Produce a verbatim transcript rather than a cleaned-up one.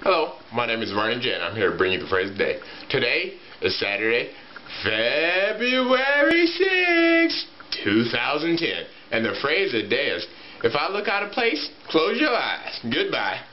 Hello, my name is Vernon and I'm here to bring you the phrase of the day. Today is Saturday, February sixth, two thousand ten. And the phrase of the day is, if I look out of place, close your eyes. Goodbye.